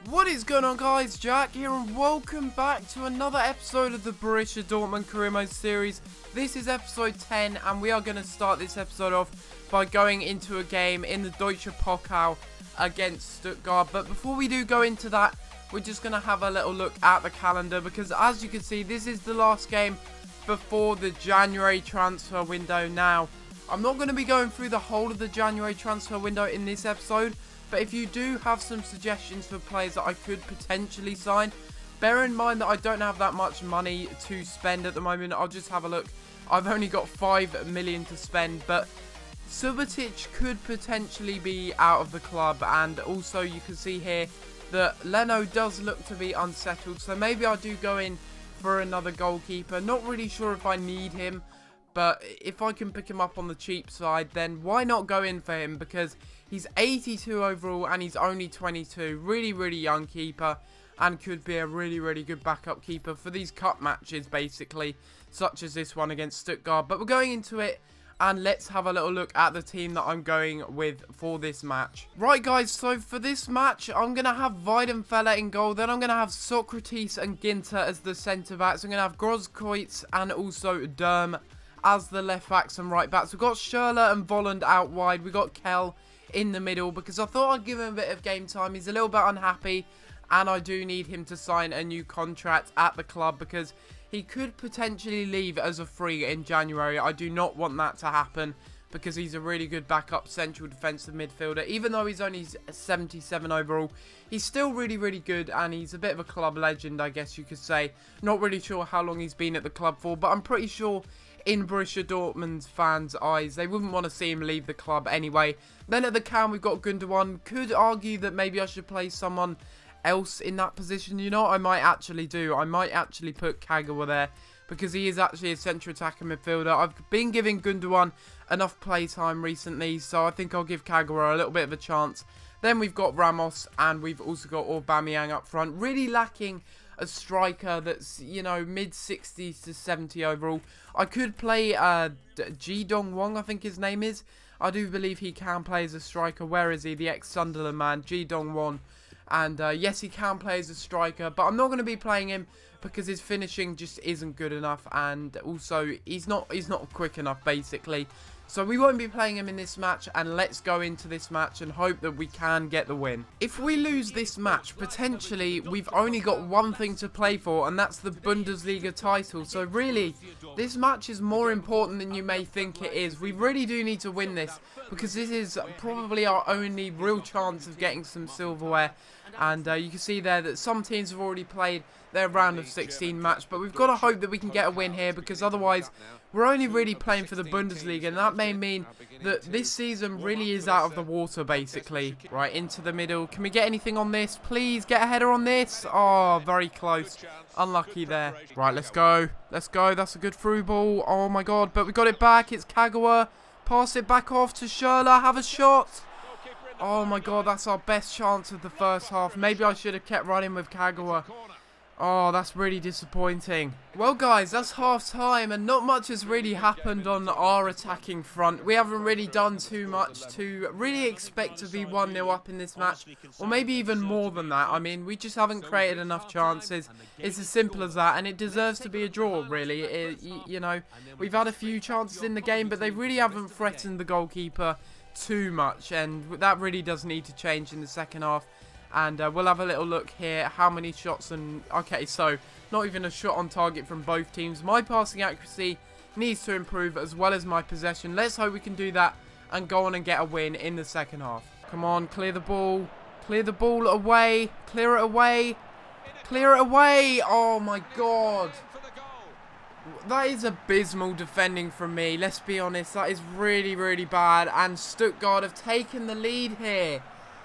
What is going on, guys? Jack here, and welcome back to another episode of the Borussia Dortmund Career Mode series. This is episode 10, and we are going to start this episode off by going into a game in the Deutsche Pokal against Stuttgart. But before we do go into that, we're just going to have a little look at the calendar, because as you can see, this is the last game before the January transfer window. Now, I'm not going to be going through the whole of the January transfer window in this episode, but if you do have some suggestions for players that I could potentially sign, bear in mind that I don't have that much money to spend at the moment. I'll just have a look. I've only got 5 million to spend, but Subotic could potentially be out of the club, and also you can see here that Leno does look to be unsettled, so maybe I do go in for another goalkeeper. Not really sure if I need him, but if I can pick him up on the cheap side, then why not go in for him, because he's 82 overall and he's only 22. Really young keeper, and could be a really good backup keeper for these cup matches, basically, such as this one against Stuttgart. But we're going into it, and let's have a little look at the team that I'm going with for this match. Right, guys, so for this match, I'm going to have Weidenfeller in goal. Then I'm going to have Socrates and Ginter as the centre-backs. I'm going to have Grosskreutz and also Derm as the left-backs and right-backs. We've got Schürrle and Volland out wide. We've got Kell in the middle, because I thought I'd give him a bit of game time. He's a little bit unhappy, and I do need him to sign a new contract at the club, because he could potentially leave as a free in January. I do not want that to happen, because he's a really good backup central defensive midfielder. Even though he's only 77 overall, he's still really good, and he's a bit of a club legend, I guess you could say. Not really sure how long he's been at the club for, but I'm pretty sure in Borussia Dortmund's fans' eyes, they wouldn't want to see him leave the club anyway. Then at the cam, we've got Gundogan. Could argue that maybe I should play someone else in that position. You know what I might actually do? I might actually put Kagawa there, because he is actually a central attacker midfielder. I've been giving Gundogan enough play time recently, so I think I'll give Kagawa a little bit of a chance. Then we've got Ramos, and we've also got Aubameyang up front. Really lacking a striker that's, you know, mid-60s to 70 overall. I could play Ji Dong-won, I think his name is. I do believe he can play as a striker. Where is he? The ex-Sunderland man, Ji Dong-won. And yes, he can play as a striker, but I'm not going to be playing him because his finishing just isn't good enough, and also he's not quick enough, basically. So we won't be playing him in this match, and let's go into this match and hope that we can get the win. If we lose this match, potentially we've only got one thing to play for, and that's the Bundesliga title. So really, this match is more important than you may think it is. We really do need to win this, because this is probably our only real chance of getting some silverware. And you can see there that some teams have already played their round of 16 match, but we've got to hope that we can get a win here, because otherwise we're only really playing for the Bundesliga, and that may mean that this season really is out of the water, basically. Right, into the middle. Can we get anything on this? Please get a header on this. Oh, very close. Unlucky there. Right, let's go. Let's go. That's a good through ball. Oh my god, but we got it back. It's Kagawa. Pass it back off to Schürrle. Have a shot. Oh my god, that's our best chance of the first half. Maybe I should have kept running with Kagawa. Oh, that's really disappointing. Well, guys, that's half time, and not much has really happened on our attacking front. We haven't really done too much to really expect to be 1-0 up in this match, or maybe even more than that. I mean, we just haven't created enough chances. It's as simple as that, and it deserves to be a draw, really. You know, we've had a few chances in the game, but they really haven't threatened the goalkeeper too much, and that really does need to change in the second half. And we'll have a little look here, how many shots, and okay, so not even a shot on target from both teams. My passing accuracy needs to improve, as well as my possession. Let's hope we can do that and go on and get a win in the second half. Come on, clear the ball away, clear it away, clear it away. Oh my god, that is abysmal defending from me. Let's be honest, that is really bad, and Stuttgart have taken the lead here.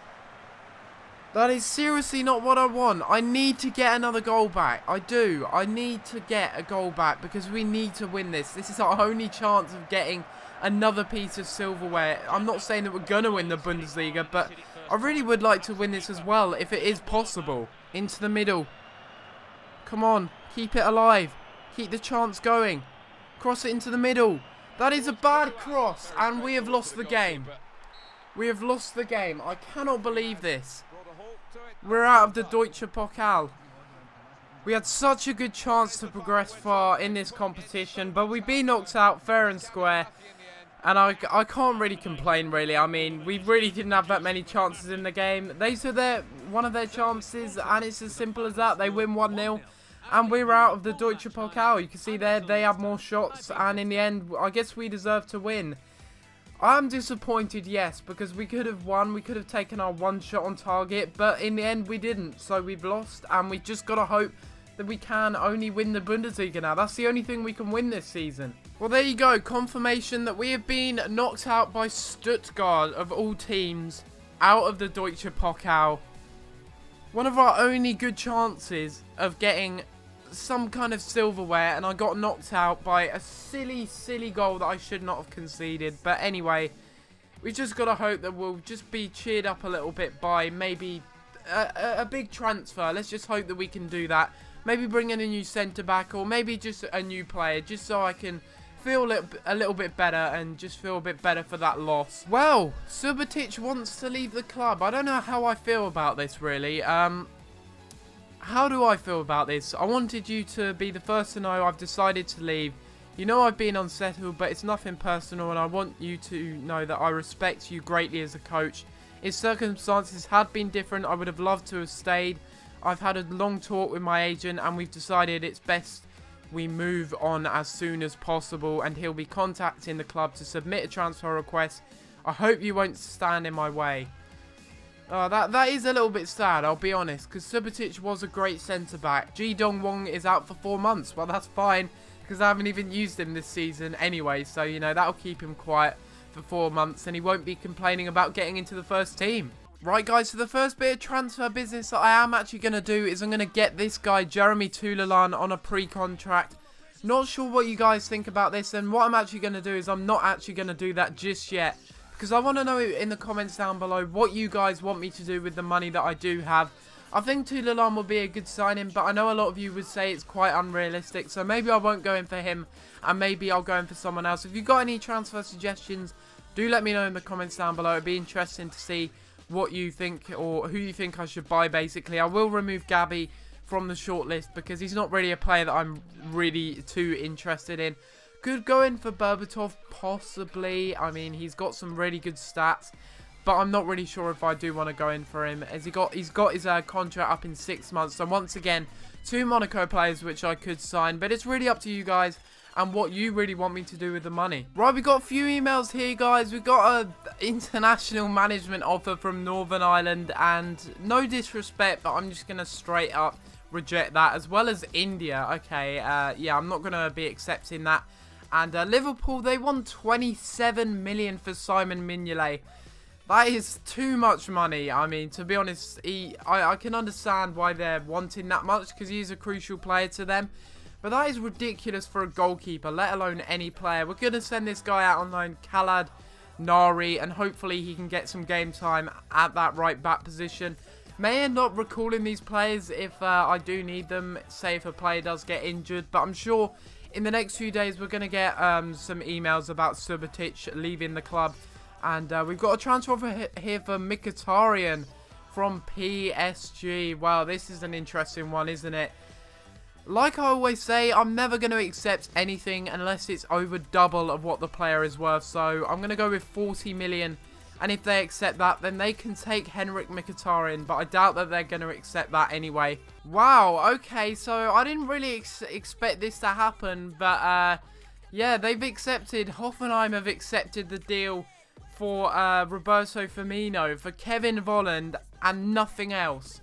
That is seriously not what I want. I need to get another goal back. I do. I need to get a goal back, because we need to win this. This is our only chance of getting another piece of silverware. I'm not saying that we're going to win the Bundesliga, but I really would like to win this as well, if it is possible. Into the middle. Come on. Keep it alive. Keep the chance going. Cross it into the middle. That is a bad cross, and we have lost the game. We have lost the game. I cannot believe this. We're out of the Deutsche Pokal. We had such a good chance to progress far in this competition, but we've been knocked out fair and square. And I can't really complain, really. I mean, we really didn't have that many chances in the game. They took one of their chances, and it's as simple as that. They win 1-0, and we're out of the Deutsche Pokal. You can see there, they have more shots, and in the end, I guess we deserve to win. I'm disappointed, yes, because we could have won. We could have taken our one shot on target, but in the end, we didn't. So we've lost, and we just got to hope that we can only win the Bundesliga now. That's the only thing we can win this season. Well, there you go. Confirmation that we have been knocked out by Stuttgart, of all teams, out of the Deutsche Pokal. One of our only good chances of getting some kind of silverware, and I got knocked out by a silly goal that I should not have conceded. But anyway, we just got to hope that we'll just be cheered up a little bit by maybe a big transfer. Let's just hope that we can do that. Maybe bring in a new centre-back, or maybe just a new player, just so I can feel a little bit better and just feel a bit better for that loss. Well, Subotic wants to leave the club. I don't know how I feel about this, really. How do I feel about this? I wanted you to be the first to know I've decided to leave. You know I've been unsettled, but it's nothing personal, and I want you to know that I respect you greatly as a coach. If circumstances had been different, I would have loved to have stayed. I've had a long talk with my agent, and we've decided it's best we move on as soon as possible, and he'll be contacting the club to submit a transfer request. I hope you won't stand in my way. That is a little bit sad, I'll be honest, because Subotic was a great centre-back. Ji Dong-won is out for 4 months. Well, that's fine, because I haven't even used him this season anyway, so, you know, that'll keep him quiet for 4 months, and he won't be complaining about getting into the first team. Right, guys, so the first bit of transfer business that I am actually going to do is I'm going to get this guy, Jeremy Toulalan, on a pre-contract. Not sure what you guys think about this, and what I'm actually going to do is I'm not actually going to do that just yet, because I want to know in the comments down below what you guys want me to do with the money that I do have. I think Toulalan will be a good signing, but I know a lot of you would say it's quite unrealistic, so maybe I won't go in for him, and maybe I'll go in for someone else. If you've got any transfer suggestions, do let me know in the comments down below. It'd be interesting to see what you think, or who you think I should buy, basically. I will remove Gabby from the shortlist because he's not really a player that I'm really too interested in. Could go in for Berbatov, possibly. I mean, he's got some really good stats, but I'm not really sure if I do want to go in for him, as he's got his contract up in 6 months. So once again, 2 Monaco players which I could sign, but it's really up to you guys and what you really want me to do with the money. Right, we got a few emails here, guys. We got an international management offer from Northern Ireland, and no disrespect, but I'm just going to straight up reject that, as well as India. Okay, yeah, I'm not going to be accepting that. And Liverpool, they want 27 million for Simon Mignolet. That is too much money. I mean, to be honest, I can understand why they're wanting that much, because he's a crucial player to them. But that is ridiculous for a goalkeeper, let alone any player. We're going to send this guy out on loan, Khalad Nari, and hopefully he can get some game time at that right back position. May end up recalling these players if I do need them, say if a player does get injured. But I'm sure in the next few days we're going to get some emails about Subotic leaving the club. And we've got a transfer here for Mkhitaryan from PSG. Wow, this is an interesting one, isn't it? Like I always say, I'm never going to accept anything unless it's over double of what the player is worth. So I'm going to go with 40 million. And if they accept that, then they can take Henrik Mkhitaryan. But I doubt that they're going to accept that anyway. Wow, okay, so I didn't really expect this to happen. But yeah, they've accepted, Hoffenheim have accepted the deal for Roberto Firmino, for Kevin Volland, and nothing else.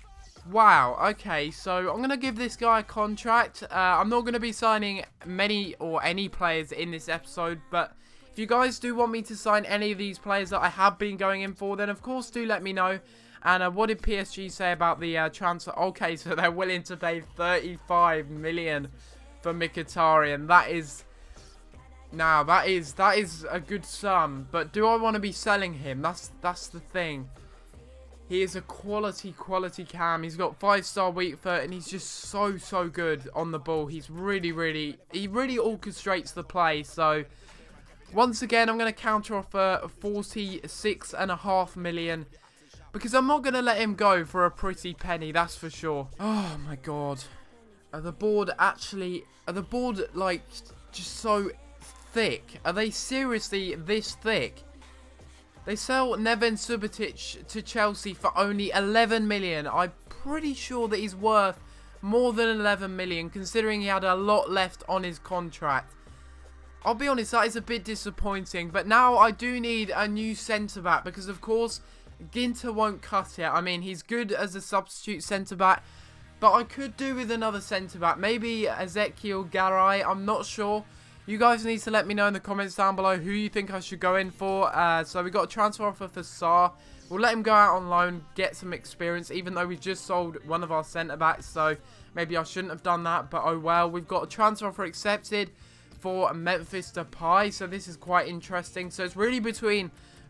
Wow, okay, so I'm going to give this guy a contract. I'm not going to be signing many or any players in this episode, but if you guys do want me to sign any of these players that I have been going in for, then of course do let me know. And what did PSG say about the transfer? Okay, so they're willing to pay 35 million for Mkhitaryan. That is... Now, that is a good sum, but do I want to be selling him? That's the thing. He is a quality cam. He's got 5-star weak foot, and he's just so good on the ball. He's he really orchestrates the play. So once again, I'm going to counter offer 46.5 million. Because I'm not going to let him go for a pretty penny, that's for sure. Oh my god. Are the board like just so thick? Are they seriously this thick? They sell Neven Subotic to Chelsea for only 11 million. I'm pretty sure that he's worth more than 11 million, considering he had a lot left on his contract. I'll be honest, that is a bit disappointing. But now I do need a new centre-back, because of course Ginter won't cut it. I mean, he's good as a substitute centre-back, but I could do with another centre-back. Maybe Ezekiel Garay, I'm not sure. You guys need to let me know in the comments down below who you think I should go in for. So we got a transfer offer for Sarr. We'll let him go out on loan, get some experience, even though we just sold one of our centre-backs. So maybe I shouldn't have done that, but oh well. We've got a transfer offer accepted for Memphis Depay. So this is quite interesting. So it's really between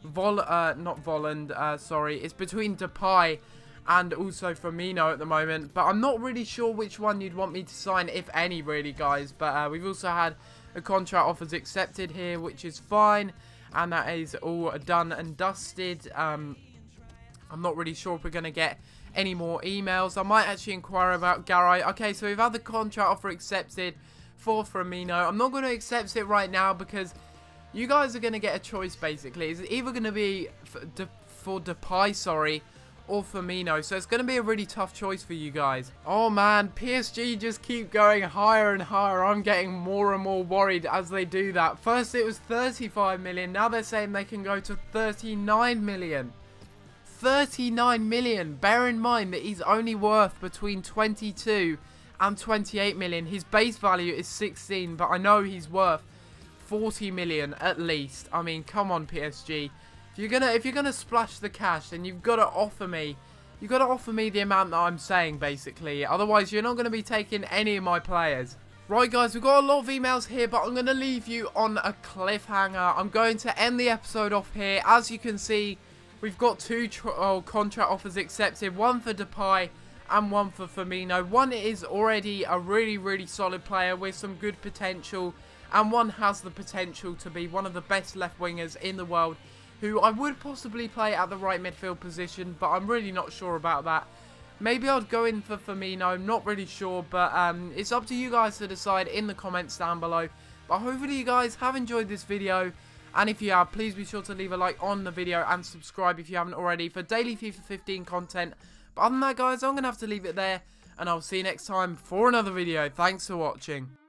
it's between Depay and also Firmino at the moment. But I'm not really sure which one you'd want me to sign, if any, really, guys. But we've also had a contract offers accepted here, which is fine. And that is all done and dusted. I'm not really sure if we're going to get any more emails. I might actually inquire about Garay. Okay, so we've had the contract offer accepted for Firmino. I'm not going to accept it right now because you guys are going to get a choice, basically. It's either going to be for Depay, sorry, or Firmino. So it's going to be a really tough choice for you guys. Oh man, PSG just keep going higher and higher. I'm getting more and more worried as they do that. First it was 35 million. Now they're saying they can go to 39 million. 39 million. Bear in mind that he's only worth between 22 and 28 million. His base value is 16, but I know he's worth 40 million at least. I mean, come on, PSG. If you're gonna splash the cash, then you've got to offer me. You've got to offer me the amount that I'm saying, basically. Otherwise, you're not going to be taking any of my players. Right, guys, we've got a lot of emails here, but I'm going to leave you on a cliffhanger. I'm going to end the episode off here. As you can see, we've got two contract offers accepted. One for Depay and one for Firmino. One is already a really, really solid player with some good potential. And one has the potential to be one of the best left wingers in the world, who I would possibly play at the right midfield position, but I'm really not sure about that. Maybe I'd go in for Firmino, I'm not really sure, but it's up to you guys to decide in the comments down below. But hopefully you guys have enjoyed this video, and if you have, please be sure to leave a like on the video and subscribe if you haven't already for daily FIFA 15 content. But other than that, guys, I'm going to have to leave it there, and I'll see you next time for another video. Thanks for watching.